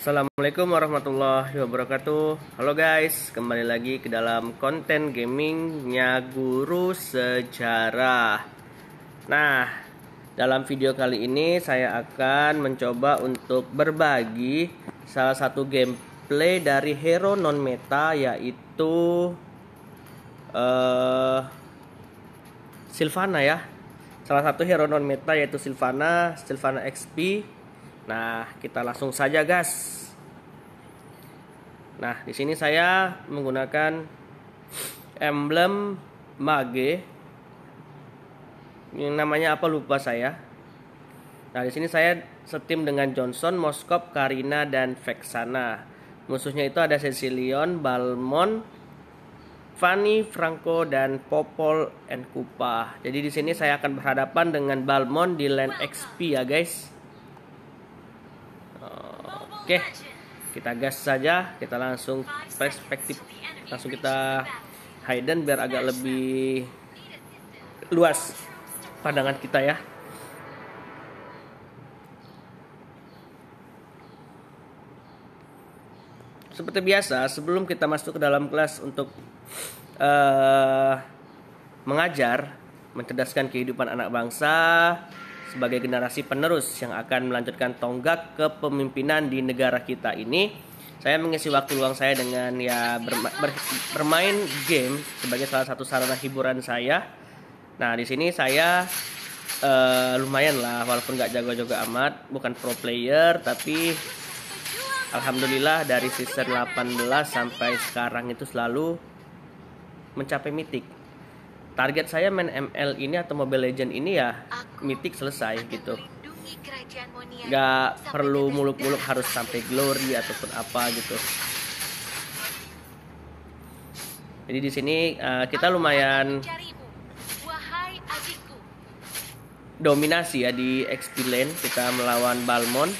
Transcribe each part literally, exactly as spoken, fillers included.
Assalamualaikum warahmatullahi wabarakatuh. Halo guys, kembali lagi ke dalam konten gamingnya Guru Sejarah. Nah, dalam video kali ini saya akan mencoba untuk berbagi salah satu gameplay dari hero non meta, yaitu uh, Sylvana ya. Salah satu hero non meta yaitu Sylvana, Sylvana X P. Nah, kita langsung saja, gas. Nah, di sini saya menggunakan emblem mage. Yang namanya apa lupa saya. Nah, di sini saya setim dengan Johnson, Moskov, Karina, dan Vexana. Musuhnya itu ada Cecilion, Balmond, Fanny, Franco, dan Popol and Kupa. Jadi di sini saya akan berhadapan dengan Balmond di lane X P ya, guys. Oke, kita gas saja, kita langsung perspektif, langsung kita hidden biar agak lebih luas pandangan kita ya. Seperti biasa, sebelum kita masuk ke dalam kelas untuk uh, mengajar, mencerdaskan kehidupan anak bangsa sebagai generasi penerus yang akan melanjutkan tonggak kepemimpinan di negara kita ini, saya mengisi waktu luang saya dengan ya berma ber bermain game sebagai salah satu sarana hiburan saya. Nah, di sini saya uh, lumayan lah, walaupun nggak jago-jago amat, bukan pro player, tapi alhamdulillah dari season delapan belas sampai sekarang itu selalu mencapai mythic. Target saya main M L ini atau Mobile Legend ini ya mythic selesai gitu. Gak perlu muluk-muluk harus sampai glory ataupun apa gitu. Jadi di sini uh, kita lumayan dominasi ya di X P lane, kita melawan Balmond.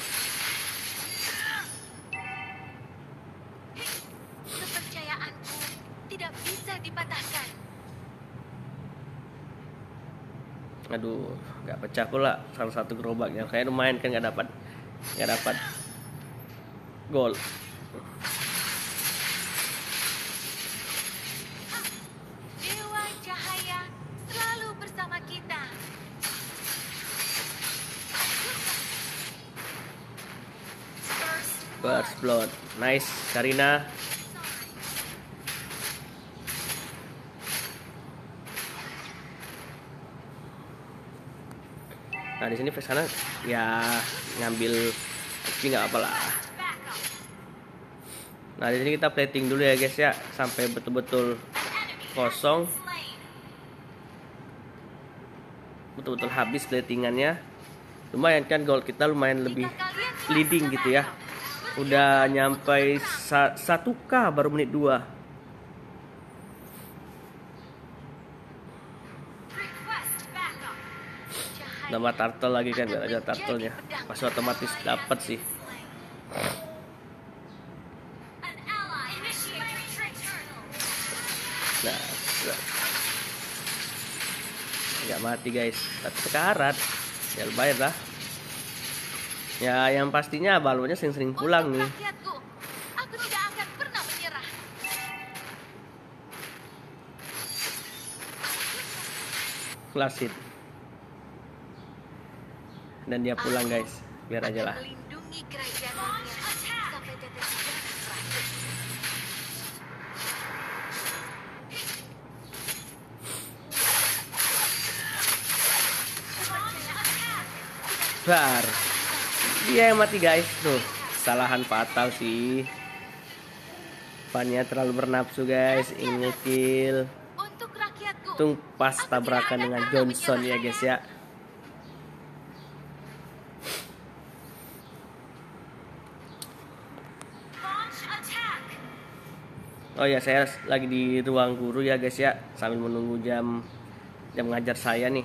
Aduh, nggak pecah pula salah satu gerobaknya. Kayak lumayan kan, nggak dapat nggak dapat gol. Dewa Cahaya selalu bersama kita. First blood, nice Karina. Nah, di sini Vexana ya ngambil tapi nggak apa lah. Nah, di sini kita plating dulu ya guys ya, sampai betul-betul kosong, betul-betul habis platingannya. Lumayan kan, gold kita lumayan lebih leading gitu ya. Udah nyampe satu K baru menit dua. Nama turtle lagi kan, biar aja turtlenya pasti otomatis dapat sih. Nah, nggak mati guys, tapi sekarat ya lumayan lah. Ya yang pastinya balonnya sering-sering pulang nih. Klasit. Dan dia pulang guys, biar aja lah. Bar, dia yang mati guys. Tuh, kesalahan fatal sih. Fannya terlalu bernafsu guys, ingin kill. Tung pas tabrakan dengan Johnson ya guys ya. Oh ya, saya lagi di ruang guru ya guys ya, sambil menunggu jam jam ngajar saya nih.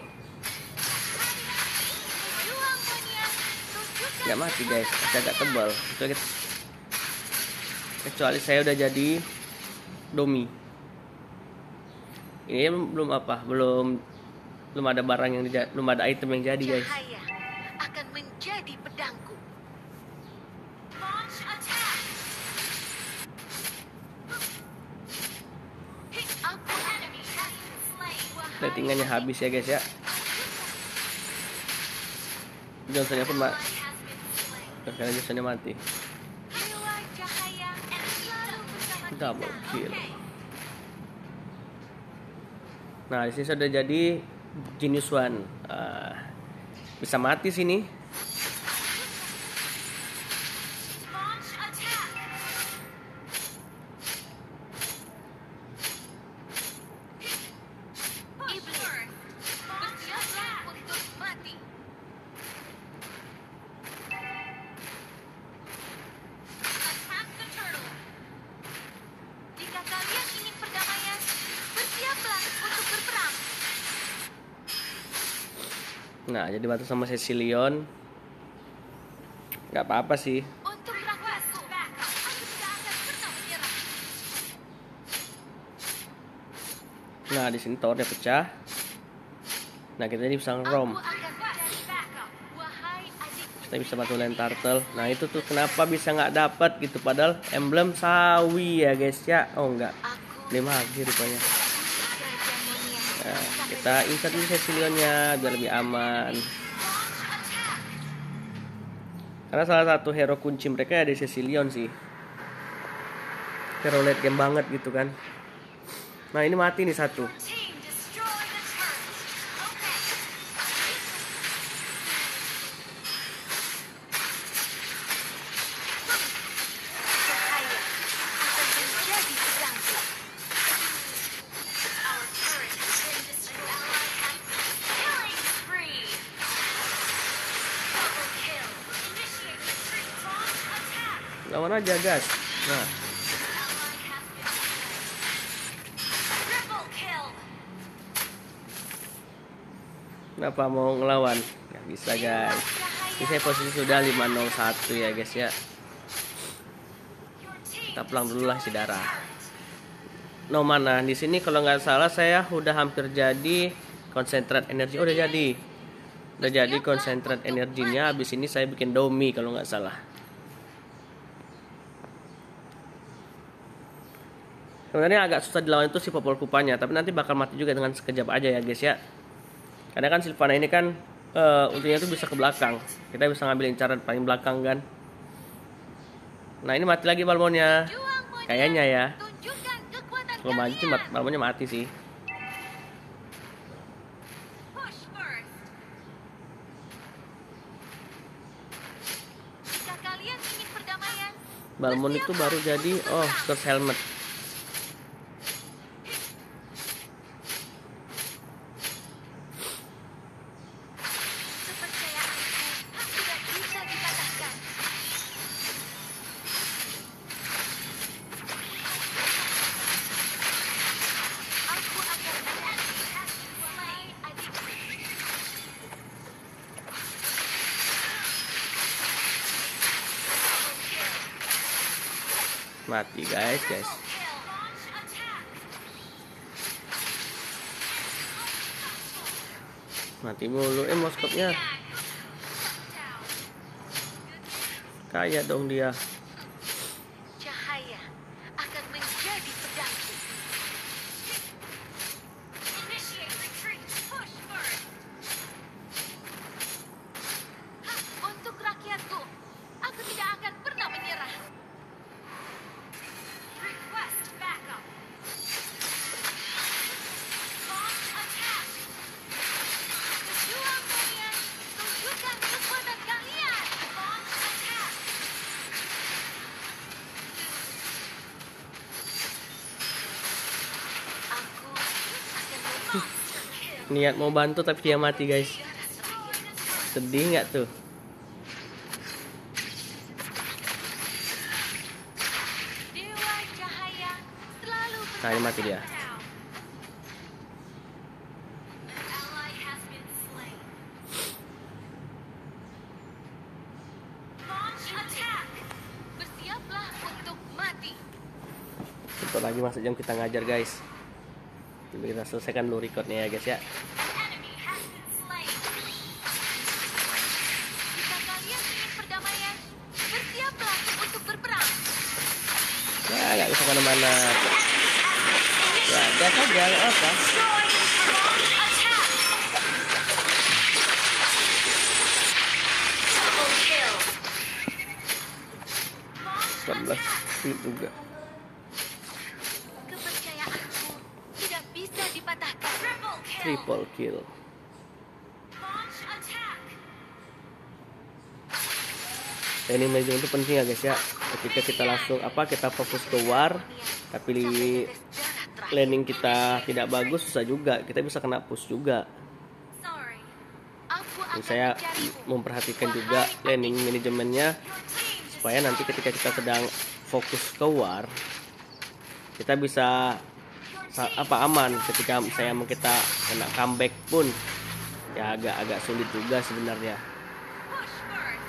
Gak mati guys, masih agak tebal. Kecuali saya udah jadi domi. Ini belum apa, belum belum ada barang yang belum ada item yang jadi guys. Cahaya akan menjadi pedangku. settingannya habis ya guys ya. Johnsonnya pun mak. Sekarang Johnsonnya mati. Dewa cahaya selalu bersama kita. Double kill. Oke. Nah di sini sudah jadi Genius One. Uh, bisa mati sini. Launch attack. Iblis, bersiaplah untuk mati. Attack the turtle. Jika kalian ingin perdamaian, bersiaplah untuk berperang. Nah jadi batu sama Cecilion. Gak apa-apa sih. Untuk rakyatku, aku tidak akan pernah menyerah. Nah di sini towernya pecah. Nah kita ini bisa ngerom. Aku akan menjadi backup. Wahai adikku. Kita bisa batu land turtle. Nah itu tuh kenapa bisa nggak dapat gitu, padahal emblem sawi ya guys ya. Oh enggak, Aku lima lagi rupanya. Garjamonia. Nah kita insert dulu Cecilionnya biar lebih aman. Karena salah satu hero kunci mereka ada Cecilion sih. Hero late game banget gitu kan. Nah ini mati nih satu. Team destroy the turret. Okay. Cahaya akan menjadi pedangku. Our turret has been destroyed. Killing spree. Double kill. Initiate retreat. Launch attack. Lawan aja gas. Nah Ally has been slain. Triple kill. kenapa mau ngelawan? Nggak bisa guys. Ini saya posisi sudah lima nol satu ya guys ya. Kita pulang dulu lah si darah. No mana di sini kalau nggak salah saya udah hampir jadi konsentrat energi. Oh, udah jadi. Udah jadi konsentrat energinya. Habis ini saya bikin domi kalau nggak salah. Sebenarnya agak susah dilawan itu si Popol Kupanya, tapi nanti bakal mati juga dengan sekejap aja ya guys ya. Karena kan Sylvana ini kan uh, ultinya tuh bisa ke belakang. Kita bisa ngambil incaran paling belakang kan. Nah ini mati lagi Balmonnya. Juang monyet. Kayaknya ya. Tunjukkan kekuatan Kalau maju kalian. tuh mat- Balmonnya mati sih. Push first. Jika kalian ingin perdamaian, Balmon itu baru jadi. Oh, Curse Helmet. kepercayaanku tidak bisa dikatakan. Aku akan menjadi wahai adikku. Mati guys, guys. Kill. Launch attack. Mati mulu. Eh, moskopnya. Kaya dong dia. Cahaya akan menjadi pedangku. Initiate retreat. Push first. Untuk rakyatku, aku tidak akan pernah menyerah. Request backup. Launch attack. Berjuang kalian, tunjukkan kekuatan kalian. Launch attack. Aku akan memonster kill. Niat mau bantu tapi dia mati guys. Sedih nggak tuh? Dewa cahaya selalu Nah ini mati dia. Ally has been slain. Launch attack. Bersiaplah untuk mati. Bentar lagi masuk jam kita ngajar guys. Coba kita selesaikan dulu recordnya ya guys ya. Enemy has been slain. Jika kalian ingin perdamaian, bersiaplah untuk berperang. Nah nggak bisa kemana-mana. Ya, gas aja nggak apa. Destroy the launch empat belas menit juga. Kepercayaanku tidak bisa dipatahkan. Triple kill. Launch attack. Landing management itu penting ya guys ya. Ketika kita langsung apa kita fokus ke war, tapi landing kita tidak bagus, susah juga. Kita bisa kena push juga. Sorry. Aku Dan akan saya mencarimu. memperhatikan juga landing manajemennya supaya nanti ketika kita sedang fokus ke war, kita bisa sa- apa aman. Ketika saya mau kita kena comeback pun ya agak-agak sulit juga sebenarnya. Push first.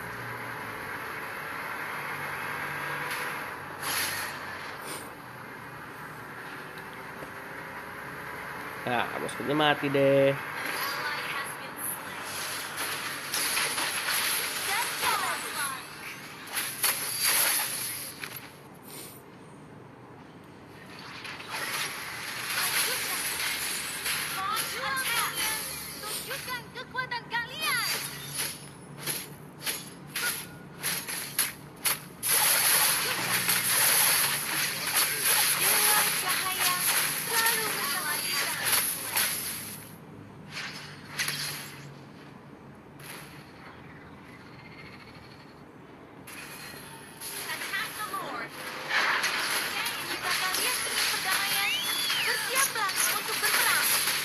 Ya, boskunya mati deh. Ally has been slain. That's all. Launch attack. Tunjukkan kekuatan kalian. Dewa cahaya selalu bersama kita. Attack the Lord. Jika kalian ingin perdamaian, bersiaplah untuk berperang.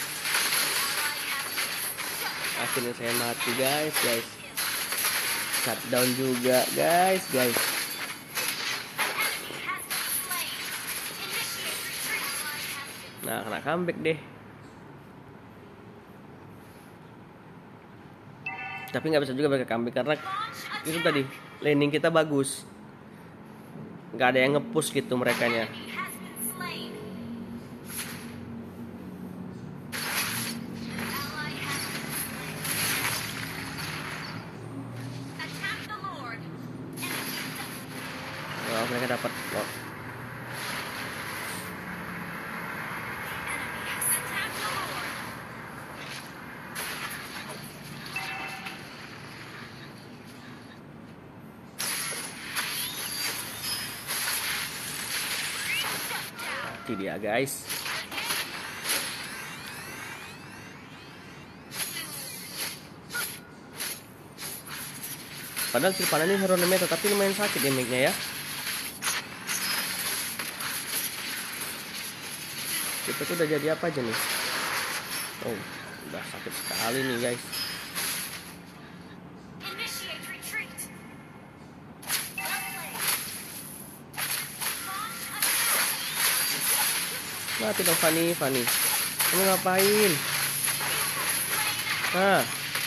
Akhirnya saya mati guys, guys. Shutdown juga guys, guys. Nah, kena comeback deh. Tapi nggak bisa juga mereka comeback karena itu tadi landing kita bagus. Nggak ada yang nge-push gitu merekanya. Oh, mereka dapat. Oh. Mati dia guys. Padahal Sylvana ini hero meta tapi lumayan sakit damage-nya ya. Kita tuh udah jadi apa aja nih? Oh, udah sakit sekali nih guys. Mati dong Fanny, Fanny. Kamu ngapain? Nah.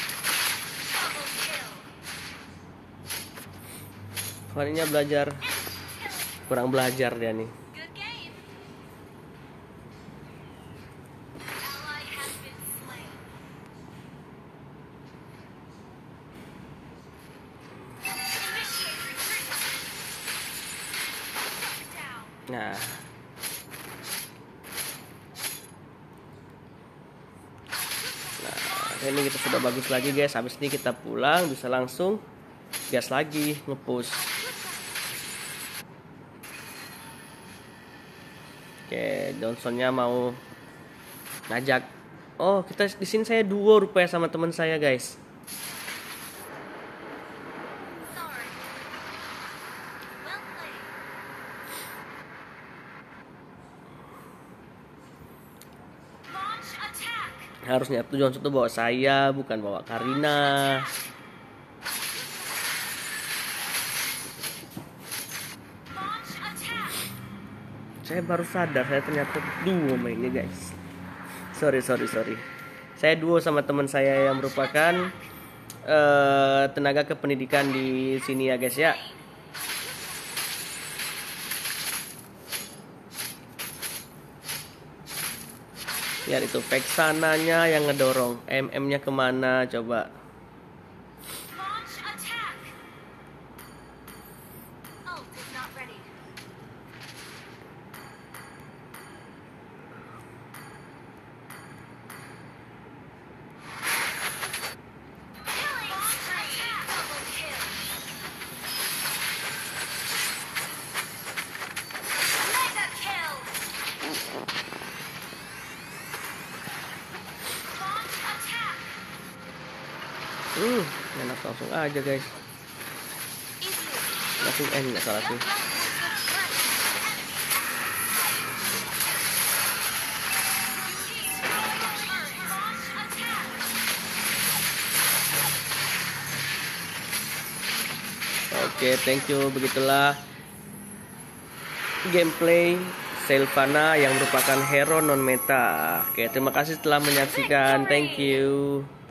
Fanny-nya belajar. Kurang belajar dia nih. Nah. Nah, ini kita sudah bagus lagi guys. Habis ini kita pulang bisa langsung gas lagi, nge-push. Oke, Johnsonnya mau ngajak. Oh, kita di sini saya duo rupanya sama teman saya, guys. Harusnya tuh Johnson tuh bawa saya, bukan bawa Karina. Saya baru sadar saya ternyata duo mainnya guys. Sorry sorry sorry. Saya duo sama teman saya yang merupakan uh, tenaga kependidikan di sini ya guys ya. Lihat itu Vexananya yang ngedorong. M M-nya kemana coba? Hmm, enak langsung aja guys. Langsung end nggak salah tuh. Oke, thank you. Begitulah gameplay Sylvana yang merupakan hero non meta. Oke, terima kasih telah menyaksikan. Thank you.